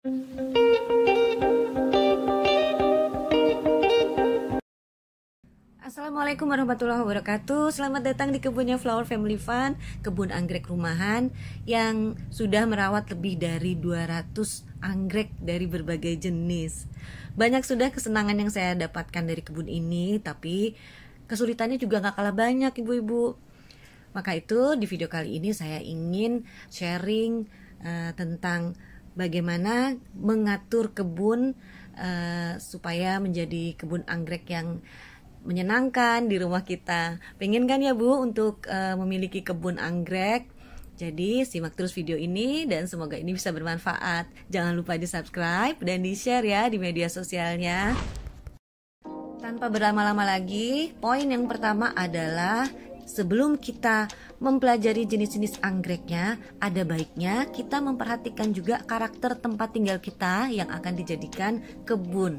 Assalamualaikum warahmatullahi wabarakatuh. Selamat datang di kebunnya Flower Family Fun, kebun anggrek rumahan yang sudah merawat lebih dari 200 anggrek dari berbagai jenis. Banyak sudah kesenangan yang saya dapatkan dari kebun ini, tapi kesulitannya juga gak kalah banyak ibu-ibu. Maka itu di video kali ini saya ingin sharing tentang bagaimana mengatur kebun supaya menjadi kebun anggrek yang menyenangkan di rumah kita. Pengen kan ya Bu untuk memiliki kebun anggrek? Jadi simak terus video ini dan semoga ini bisa bermanfaat. Jangan lupa di subscribe dan di share ya di media sosialnya. Tanpa berlama-lama lagi, poin yang pertama adalah sebelum kita mempelajari jenis-jenis anggreknya, ada baiknya kita memperhatikan juga karakter tempat tinggal kita yang akan dijadikan kebun.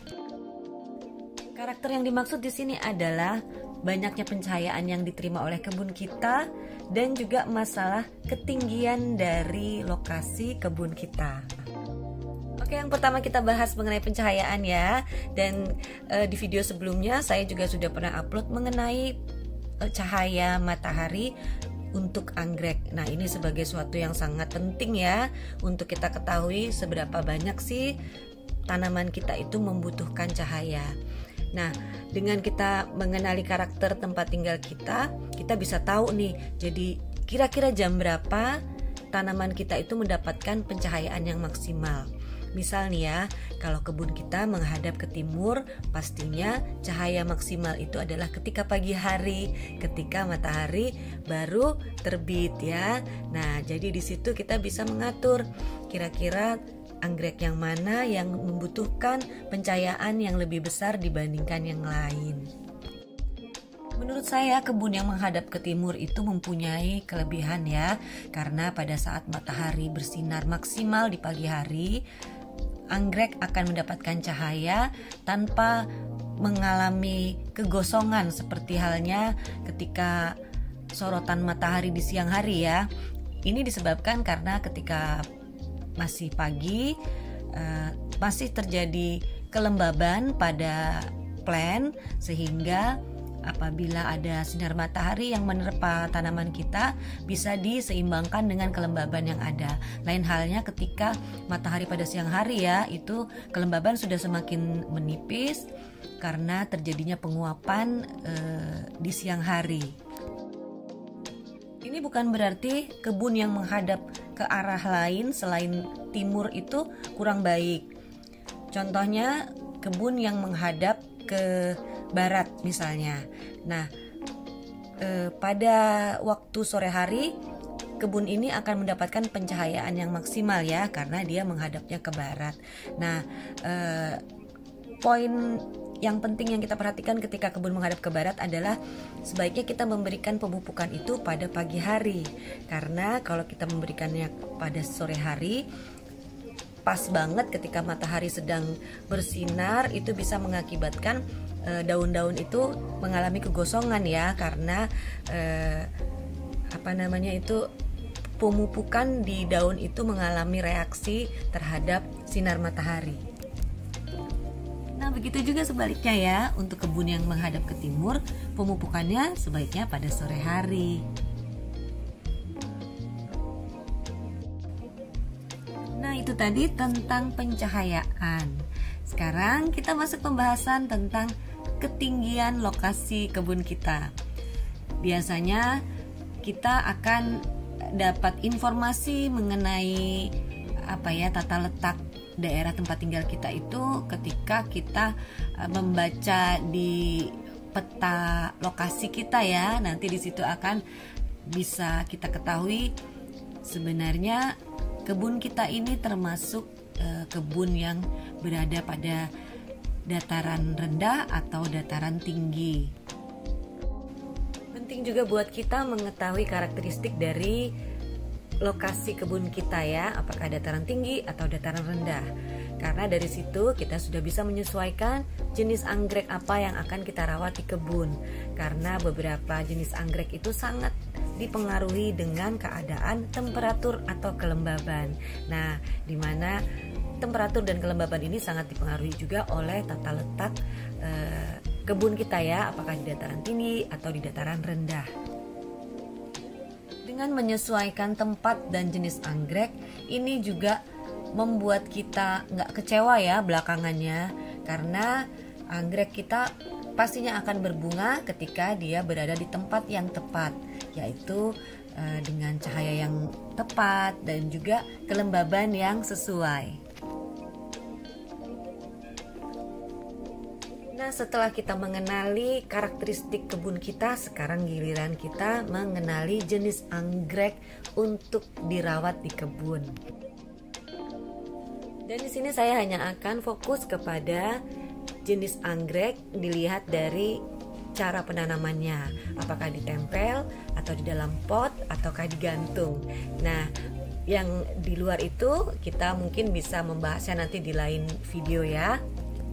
Karakter yang dimaksud di sini adalah banyaknya pencahayaan yang diterima oleh kebun kita dan juga masalah ketinggian dari lokasi kebun kita. Oke, yang pertama kita bahas mengenai pencahayaan ya. Dan di video sebelumnya saya juga sudah pernah upload mengenai cahaya matahari untuk anggrek. Nah, ini sebagai suatu yang sangat penting ya untuk kita ketahui seberapa banyak sih tanaman kita itu membutuhkan cahaya. Nah, dengan kita mengenali karakter tempat tinggal kita bisa tahu nih, jadi kira-kira jam berapa tanaman kita itu mendapatkan pencahayaan yang maksimal. Misal nih ya, kalau kebun kita menghadap ke timur, pastinya cahaya maksimal itu adalah ketika pagi hari, ketika matahari baru terbit ya. Nah, jadi di situ kita bisa mengatur kira-kira anggrek yang mana yang membutuhkan pencahayaan yang lebih besar dibandingkan yang lain. Menurut saya kebun yang menghadap ke timur itu mempunyai kelebihan ya, karena pada saat matahari bersinar maksimal di pagi hari, anggrek akan mendapatkan cahaya tanpa mengalami kegosongan seperti halnya ketika sorotan matahari di siang hari ya. Ini disebabkan karena ketika masih pagi masih terjadi kelembaban pada plant, sehingga apabila ada sinar matahari yang menerpa tanaman kita bisa diseimbangkan dengan kelembaban yang ada. Lain halnya ketika matahari pada siang hari ya, itu kelembaban sudah semakin menipis karena terjadinya penguapan di siang hari. Ini bukan berarti kebun yang menghadap ke arah lain selain timur itu kurang baik. Contohnya kebun yang menghadap ke barat misalnya. Nah, pada waktu sore hari kebun ini akan mendapatkan pencahayaan yang maksimal ya, karena dia menghadapnya ke barat. Nah, poin yang penting yang kita perhatikan ketika kebun menghadap ke barat adalah sebaiknya kita memberikan pemupukan itu pada pagi hari, karena kalau kita memberikannya pada sore hari pas banget ketika matahari sedang bersinar, itu bisa mengakibatkan daun-daun itu mengalami kegosongan ya, karena pemupukan di daun itu mengalami reaksi terhadap sinar matahari. Nah, begitu juga sebaliknya ya, untuk kebun yang menghadap ke timur, pemupukannya sebaiknya pada sore hari. Nah, itu tadi tentang pencahayaan. Sekarang kita masuk pembahasan tentang ketinggian lokasi kebun kita. Biasanya kita akan dapat informasi mengenai tata letak daerah tempat tinggal kita itu ketika kita membaca di peta lokasi kita ya. Nanti di situ akan bisa kita ketahui sebenarnya kebun kita ini termasuk kebun yang berada pada dataran rendah atau dataran tinggi. Penting juga buat kita mengetahui karakteristik dari lokasi kebun kita ya, apakah dataran tinggi atau dataran rendah. Karena dari situ kita sudah bisa menyesuaikan jenis anggrek apa yang akan kita rawat di kebun. Karena beberapa jenis anggrek itu sangat dipengaruhi dengan keadaan temperatur atau kelembaban. Nah, dimana temperatur dan kelembaban ini sangat dipengaruhi juga oleh tata letak kebun kita ya, apakah di dataran tinggi atau di dataran rendah. Dengan menyesuaikan tempat dan jenis anggrek, ini juga membuat kita nggak kecewa ya belakangannya, karena anggrek kita pastinya akan berbunga ketika dia berada di tempat yang tepat, yaitu dengan cahaya yang tepat dan juga kelembaban yang sesuai. Nah, setelah kita mengenali karakteristik kebun kita, sekarang giliran kita mengenali jenis anggrek untuk dirawat di kebun. Dan di sini saya hanya akan fokus kepada jenis anggrek dilihat dari cara penanamannya, apakah ditempel atau di dalam pot ataukah digantung. Nah, yang di luar itu kita mungkin bisa membahasnya nanti di lain video ya.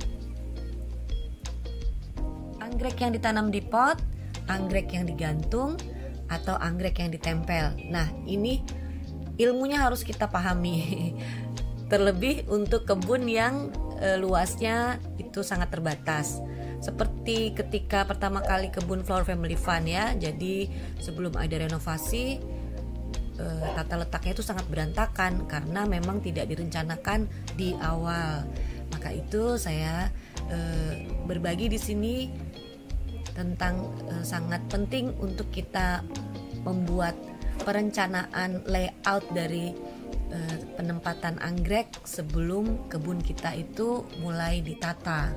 Anggrek yang ditanam di pot, anggrek yang digantung, atau anggrek yang ditempel. Nah, ini ilmunya harus kita pahami. Terlebih untuk kebun yang luasnya itu sangat terbatas. Seperti ketika pertama kali kebun Flower Family Fun ya. Jadi sebelum ada renovasi, tata letaknya itu sangat berantakan karena memang tidak direncanakan di awal. Maka itu saya berbagi di sini tentang sangat penting untuk kita membuat perencanaan layout dari penempatan anggrek sebelum kebun kita itu mulai ditata.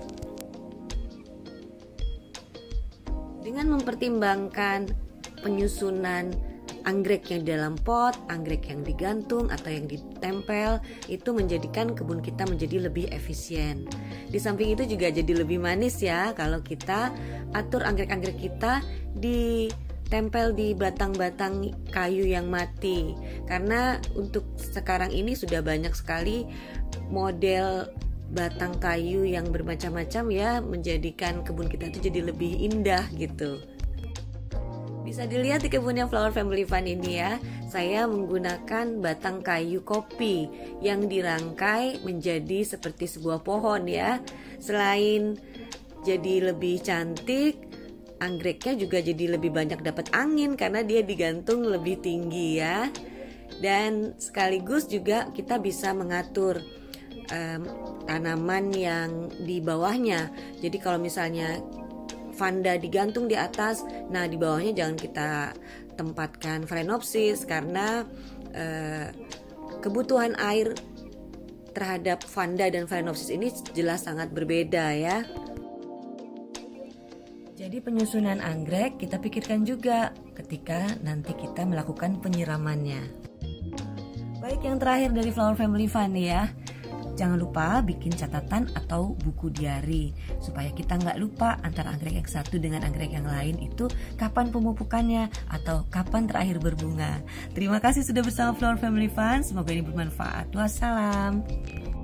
Dengan mempertimbangkan penyusunan anggrek yang di dalam pot, anggrek yang digantung atau yang ditempel, itu menjadikan kebun kita menjadi lebih efisien. Di samping itu juga jadi lebih manis ya kalau kita atur anggrek-anggrek kita ditempel di batang-batang kayu yang mati. Karena untuk sekarang ini sudah banyak sekali model batang kayu yang bermacam-macam ya, menjadikan kebun kita itu jadi lebih indah gitu. Bisa dilihat di kebunnya Flower Family Fun ini ya, saya menggunakan batang kayu kopi yang dirangkai menjadi seperti sebuah pohon ya. Selain jadi lebih cantik, anggreknya juga jadi lebih banyak dapat angin karena dia digantung lebih tinggi ya. Dan sekaligus juga kita bisa mengatur tanaman yang di bawahnya. Jadi kalau misalnya vanda digantung di atas, nah di bawahnya jangan kita tempatkan phalaenopsis karena kebutuhan air terhadap vanda dan phalaenopsis ini jelas sangat berbeda ya. Jadi penyusunan anggrek kita pikirkan juga ketika nanti kita melakukan penyiramannya. Baik, yang terakhir dari Flower Family Fun ya, jangan lupa bikin catatan atau buku diary supaya kita nggak lupa antara anggrek yang satu dengan anggrek yang lain itu kapan pemupukannya atau kapan terakhir berbunga. Terima kasih sudah bersama Flower Family Fun, semoga ini bermanfaat. Wassalam.